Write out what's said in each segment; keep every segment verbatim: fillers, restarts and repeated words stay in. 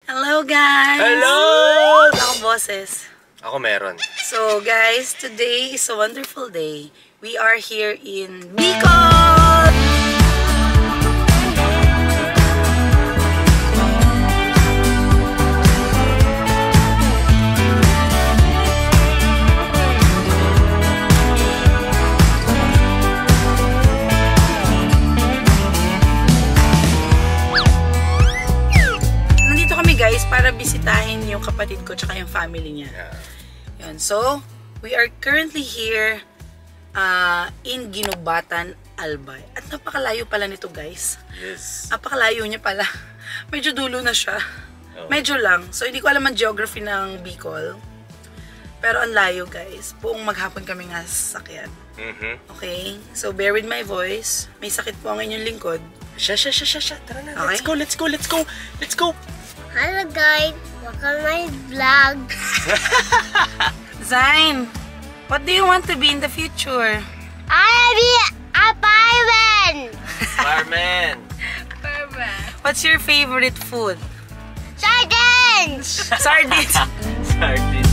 Hello guys! Hello! Ako boses. Ako meron. So guys, today is a wonderful day. We are here in Bicol! Guys, para bisitahin yung kapatid ko tsaka yung family niya. Yeah. Yun. So, we are currently here uh, in Ginubatan, Albay. At napakalayo pala nito, guys. Yes. Napakalayo niya pala. Medyo dulo na siya. Oh. Medyo lang. So, hindi ko alam ang geography ng Bicol. Pero ang layo, guys. Buong maghapon kami nga sasakyan. Mm-hmm. Okay? So, bear with my voice. May sakit po ang inyong lingkod. Sha, sha, sha, sha, sha. Tara na. Okay? Let's go, let's go, let's go. Let's go. Hello guys, welcome my vlog. Zain, what do you want to be in the future? I be a fireman. Fireman. What's your favorite food? Sardines. Sardines. Sardines.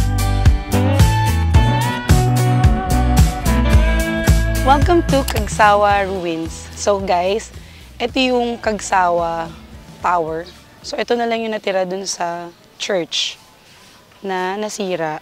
Welcome to Cagsawa Ruins. So guys, ito yung Cagsawa Tower. So ito na lang yung natira dun sa church na nasira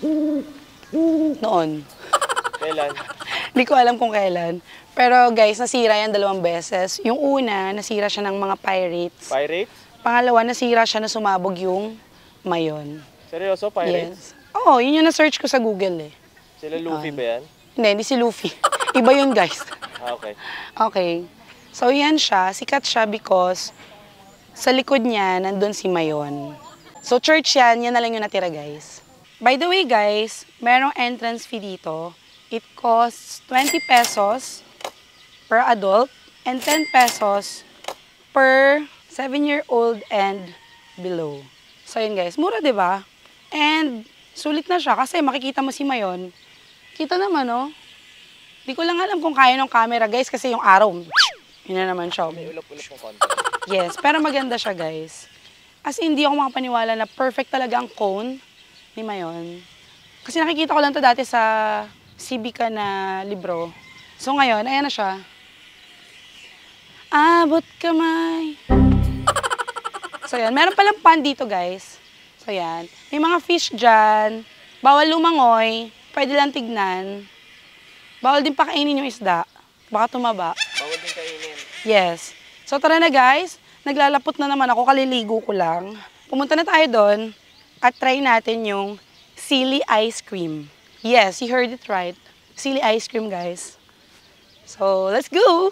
noon. Kailan? Hindi ko alam kung kailan. Pero guys, nasira yan dalawang beses. Yung una, nasira siya ng mga pirates. Pirates? Pangalawa, nasira siya na sumabog yung mayon. Seryoso, pirates? Yes. Oo, yun yung na-search ko sa Google eh. Sila Luffy Um, ba yan? Hindi, hindi si Luffy. Iba yun guys. Ah, okay. Okay. So yan siya, sikat siya because sa likod niya, nandun si Mayon. So church yan, yan na lang yung natira guys. By the way guys, merong entrance fee dito. It costs twenty pesos per adult and ten pesos per seven year old and below. So yun guys, mura diba? And sulit na siya kasi makikita mo si Mayon. Kita naman oh. Di ko lang alam kung kaya ng camera guys kasi yung araw. Yun na naman siya. May ulap-ulap ng konti. Yes, pero maganda siya guys. As in, hindi ako makapaniwala na perfect talaga ang cone ni Mayon. Kasi nakikita ko lang to dati sa Civica na libro. So ngayon, ayan na siya. Abot kamay. So yan, meron palang pan dito guys. So yan, may mga fish dyan. Bawal lumangoy. Pwede lang tignan. Bawal din pakainin yung isda. Baka tumaba. Bawal din kainin. Yes. So tara na guys, naglalapot na naman ako, kaliligo ko lang. Pumunta na tayo doon at try natin yung Silly Ice Cream. Yes, you heard it right. Silly Ice Cream guys. So let's go!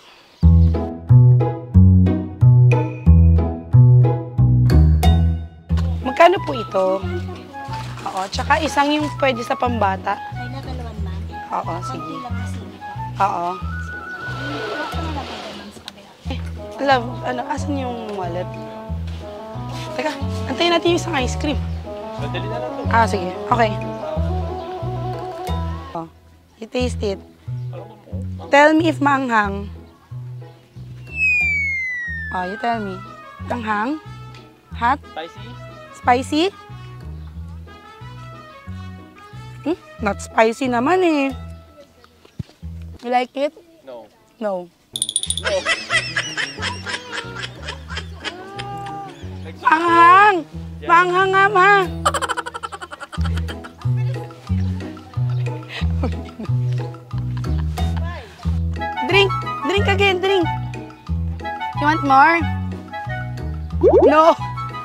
Magkano po ito? Oo, tsaka isang yung pwede sa pambata. Ay, nakalawan man. Oo, sige. Konti lang na sili ko. Oo. Huwag ko na lang naman sa kabila. Eh, love, ano, asan yung wallet? Teka, antayin natin yung isang ice cream. Madali na lang to. Ah, sige. Okay. Oh, you taste it. Tell me if maanghang. Oh, you tell me. Anghang? Hot? Spicy? Spicy? Hmm? Not spicy naman eh. You like it? No. No. No. Maanghang! Maanghang nga, ma! Drink! Drink again, drink! You want more? No!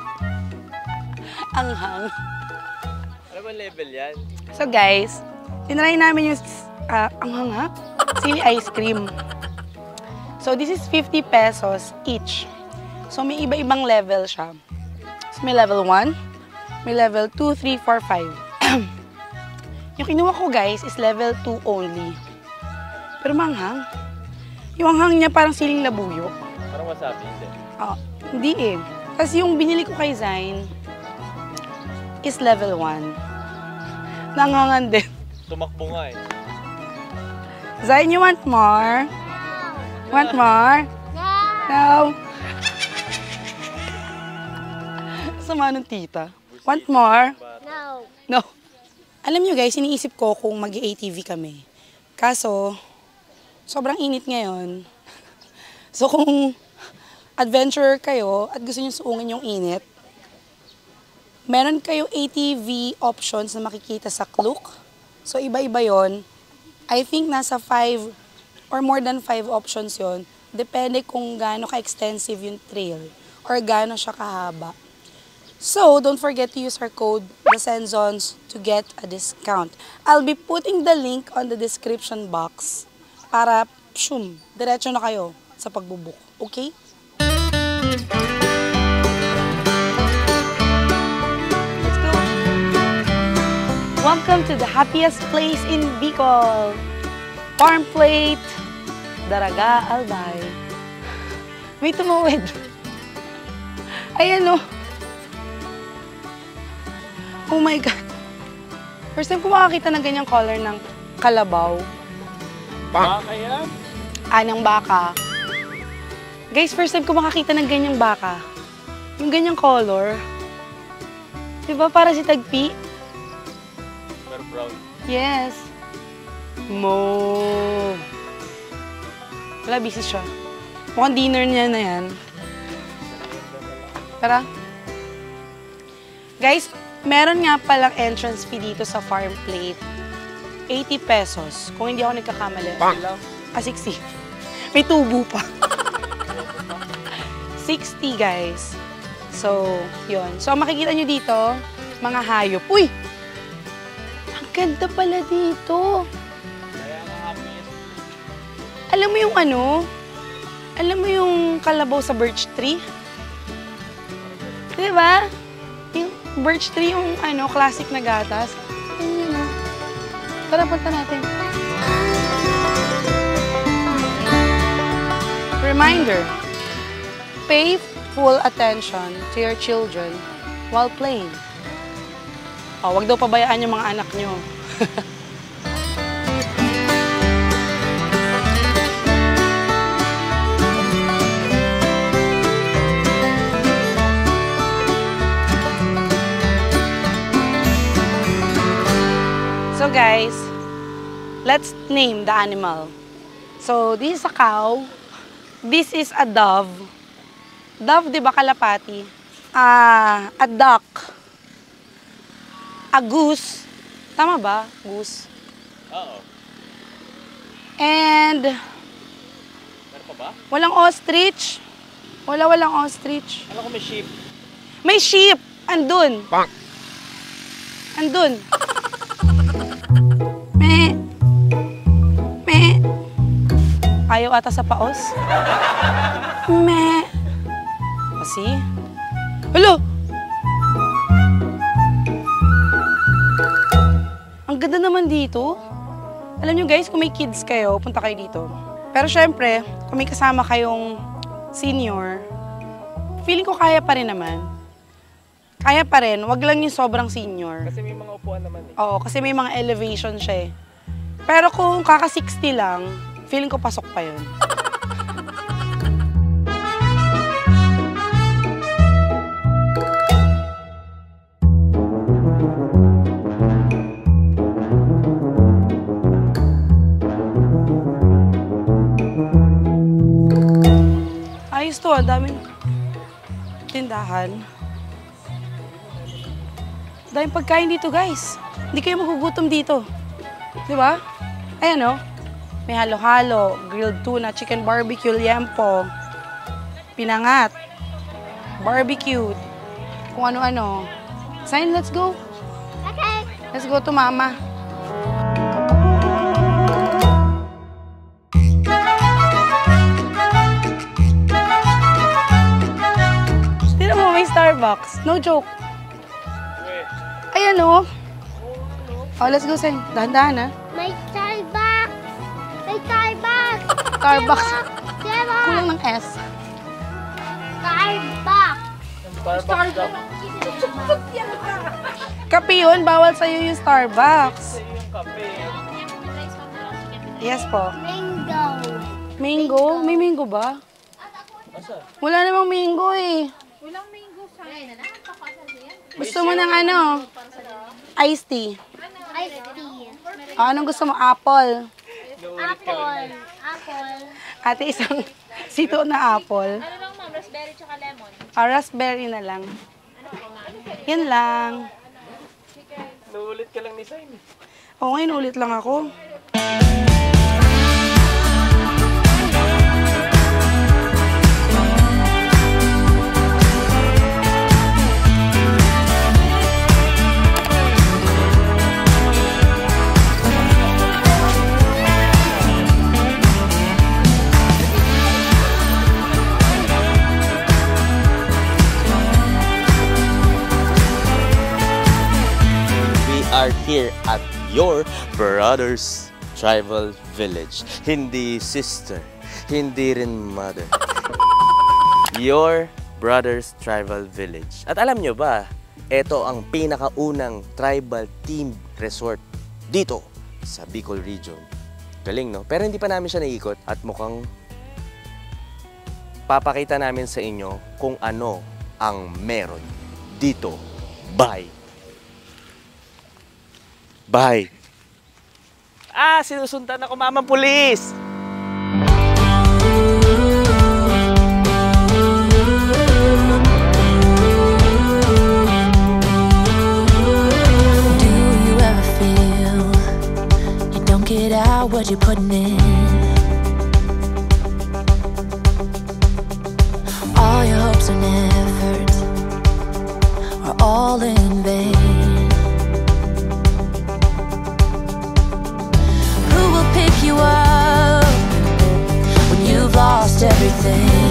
Anghang. Ano ba level yan? So guys, tinry namin yung uh, anghang ha? Silly ice cream. So this is fifty pesos each. So may iba-ibang level siya. So may level one, may level two, three, four, five. Yung kinuha ko guys is level two only. Pero manghang. Yung anghang niya parang siling labuyo. Parang wasabi, hindi. Ah, hindi eh. Kasi yung binili ko kay Zain is level one. Nangangan din. Tumakbo nga eh. Zain, you want more? Want more? No. sama ng tita. Want more? No. No. Alam nyo guys, iniisip ko kung mag-A T V kami. Kaso, sobrang init ngayon. So kung adventurer kayo at gusto nyo suungin yung init, meron kayo A T V options na makikita sa Klook. So iba-iba yon. I think nasa five or more than five options yon. Depende kung gaano ka-extensive yung trail or gaano siya kahaba. So, don't forget to use our code, the Senzons, to get a discount. I'll be putting the link on the description box para, shum, diretso na kayo sa pagbubuk. Okay? Let's go! Welcome to the happiest place in Bicol. Farm Plate, Daraga Albay. May tumawid. Ayan o. Oh my God. First time ko makakita ng ganyang color ng kalabaw. Baka yan? Anang baka. Guys, first time ko makakita ng ganyang baka. Yung ganyang color. Diba para si Tagpi? Pero brown. Yes. Mo. Wala, busy siya. Mukhang dinner niya na yan. Tara. Guys, meron nga palang entrance fee dito sa Farm Plate. eighty pesos. Kung hindi ako nagkakamali. Ah, sixty. May tubo pa. sixty, guys. So, yun. So, makikita nyo dito, mga hayop. Uy! Ang ganda pala dito. Kaya nga happiest. Alam mo yung ano? Alam mo yung kalabaw sa birch tree? Diba? Yung birch tree, yung ano, classic na gatas. Ayun yun, oh. Tara, punta natin. Reminder, pay full attention to your children while playing. Oh, wag daw pabayaan yung mga anak nyo. So guys, let's name the animal. So this is a cow. This is a dove. Dove, di ba, kalapati? Ah, a duck. A goose. Tama ba? Goose. Oo. And Meron pa ba? walang ostrich. Wala, walang ostrich. Ano kung may sheep? May sheep. Andun. Andun. Me. Me. Ayaw ata sa paos. Me. Kasi? Hello! Ang ganda naman dito. Alam nyo guys, kung may kids kayo, punta kayo dito. Pero syempre, kung may kasama kayong senior, feeling ko kaya pa rin naman. Kaya pa rin, wag lang yung sobrang senior. Kasi may mga upuan naman eh. Oo, kasi may mga elevation siya eh. Pero kung kaka sixty lang, feeling ko pasok pa yun. Ayos to, ang daming tindahan. Daming pagkain dito, guys. Hindi kayo magugutom dito. Di ba? Ayan, oh. May halo-halo, grilled tuna, chicken barbecue, liempo, pinangat, barbecue, kung ano-ano. Sign, let's go. Okay. Let's go to mama. Tignan mo, may Starbucks. No joke. Wait. Ayan, oh. Oh, let's go, Sen. Dahan-dahan, ha? May Starbucks. May Starbucks. Starbucks. Diba? Kulang ng S. Starbucks. Starbucks daw. Kape yun, bawal sa'yo yung Starbucks. Kasi yung kape. Yes po. Mango. Mango? May mango ba? Asa? Wala namang mango eh. Walang mango sa Gusto mo ng ano? Iced tea. Iced tea. O, anong gusto mo? Apple. Apple. Apple. Ate, isang sito na apple. Ano lang ma'am, raspberry tsaka lemon. Ah, raspberry na lang. Yan lang. Naulit ka lang ni Simon. Oo, ngayon ulit lang ako. Are here at your brother's tribal village. Hindi sister, hindi rin mother. Your brother's tribal village. At alam nyo ba, ito ang pinakaunang tribal team resort dito sa Bicol Region. Galing, no? Pero hindi pa namin siya naikot at mukhang papakita namin sa inyo kung ano ang meron dito. Bye! Bye. Ah, sinusundan ako, mamang pulis. Do you ever feel you don't get out what you're putting in? All your hopes and efforts are all in vain. You up when you've lost everything.